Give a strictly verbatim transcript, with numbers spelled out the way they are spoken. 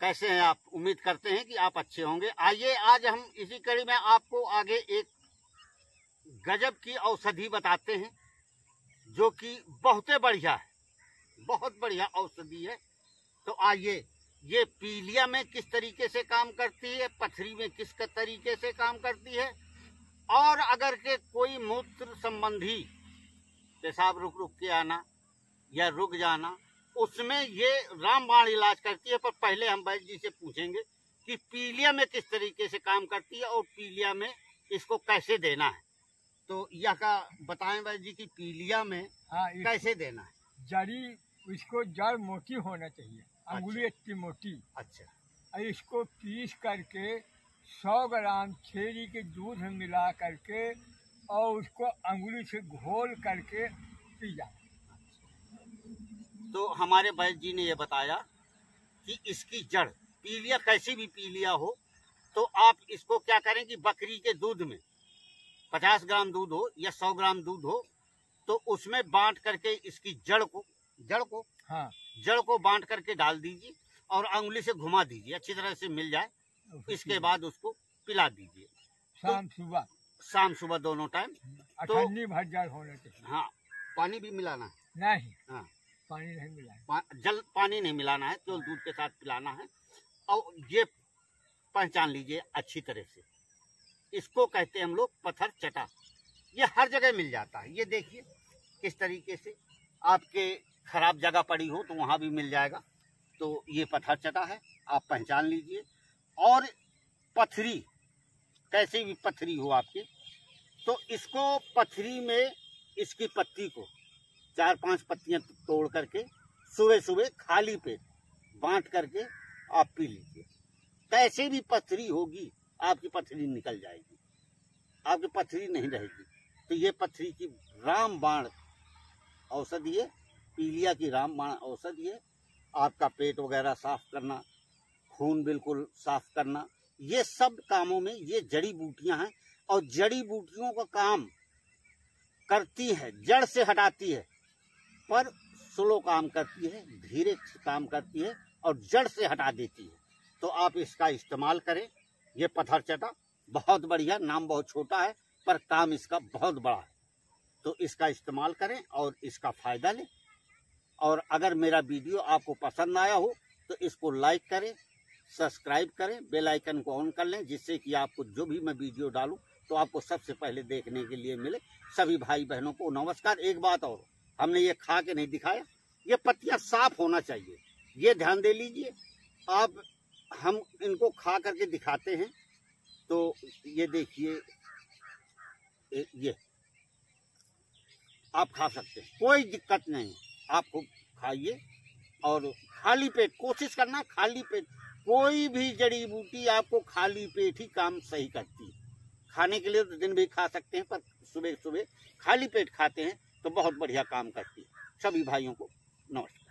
कैसे हैं आप? उम्मीद करते हैं कि आप अच्छे होंगे। आइए आज हम इसी कड़ी में आपको आगे एक गजब की औषधि बताते हैं जो कि बहुत बढ़िया है, बहुत बढ़िया औषधि है। तो आइए, ये पीलिया में किस तरीके से काम करती है, पथरी में किस तरीके से काम करती है, और अगर के कोई मूत्र संबंधी पेशाब रुक रुक के आना या रुक जाना, उसमें ये रामबाण इलाज करती है। पर पहले हम वैद्य जी से पूछेंगे कि पीलिया में किस तरीके से काम करती है और पीलिया में इसको कैसे देना है। तो यह का बताएं वैद्य जी की पीलिया में हाँ, कैसे देना है। जड़ी इसको जड़ मोटी होना चाहिए, अंगुली इतनी मोटी। अच्छा। इसको पीस करके सौ ग्राम छेरी के दूध में मिला करके और उसको अंगुली से घोल करके पी जाए। तो हमारे वैद्य जी ने ये बताया कि इसकी जड़, पीलिया कैसी भी पीलिया हो, तो आप इसको क्या करें कि बकरी के दूध में पचास ग्राम दूध हो या सौ ग्राम दूध हो, तो उसमें बांट करके इसकी जड़ को जड़ को हाँ जड़ को बांट करके डाल दीजिए और अंगुली से घुमा दीजिए, अच्छी तरह से मिल जाए। इसके बाद उसको पिला दीजिए शाम तो, सुबह शाम सुबह दोनों टाइम। तो भर जल होना चाहिए। हाँ, पानी भी मिलाना है? नहीं, हाँ, पानी नहीं मिलाना, पा, जल पानी नहीं मिलाना है, केवल दूध के साथ पिलाना है। और ये पहचान लीजिए अच्छी तरह से, इसको कहते हैं हम लोग पत्थर चटा। ये हर जगह मिल जाता है। ये देखिए किस तरीके से, आपके खराब जगह पड़ी हो तो वहाँ भी मिल जाएगा। तो ये पत्थर चटा है, आप पहचान लीजिए। और पथरी, कैसी भी पथरी हो आपकी, तो इसको पथरी में इसकी पत्ती को चार पांच पत्तियां तोड़ करके सुबह सुबह खाली पेट बांट करके आप पी लीजिए। कैसे भी पथरी होगी आपकी पथरी निकल जाएगी, आपकी पथरी नहीं रहेगी। तो ये पथरी की रामबाण औषधि है, पीलिया की रामबाण औषधि है। आपका पेट वगैरह साफ करना, खून बिल्कुल साफ करना, ये सब कामों में ये जड़ी बूटियां हैं। और जड़ी बूटियों का काम करती है, जड़ से हटाती है, पर स्लो काम करती है, धीरे काम करती है और जड़ से हटा देती है। तो आप इसका इस्तेमाल करें। ये पत्थर चटा बहुत बढ़िया, नाम बहुत छोटा है पर काम इसका बहुत बड़ा है। तो इसका इस्तेमाल करें और इसका फायदा लें। और अगर मेरा वीडियो आपको पसंद आया हो तो इसको लाइक करें, सब्सक्राइब करें, बेल आइकन को ऑन कर लें, जिससे कि आपको जो भी मैं वीडियो डालूं तो आपको सबसे पहले देखने के लिए मिले। सभी भाई बहनों को नमस्कार। एक बात और, हमने ये खा के नहीं दिखाया, ये पत्तियां साफ होना चाहिए, ये ध्यान दे लीजिए आप। हम इनको खा करके दिखाते हैं। तो ये देखिए, ये आप खा सकते हैं, कोई दिक्कत नहीं, आप खूब खाइए। और खाली पेट कोशिश करना, खाली पेट। कोई भी जड़ी बूटी आपको खाली पेट ही काम सही करती है। खाने के लिए तो दिन भी खा सकते हैं, पर सुबह सुबह खाली पेट खाते हैं तो बहुत बढ़िया काम करती है। सभी भाइयों को नमस्कार।